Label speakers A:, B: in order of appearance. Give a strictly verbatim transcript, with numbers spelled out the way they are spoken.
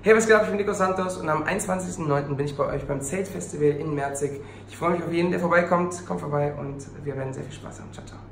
A: Hey, was geht ab? Ich bin Nico Santos und am einundzwanzigsten neunten bin ich bei euch beim Zelt Festival in Merzig. Ich freue mich auf jeden, der vorbeikommt. Kommt vorbei und wir werden sehr viel Spaß haben. Ciao, ciao.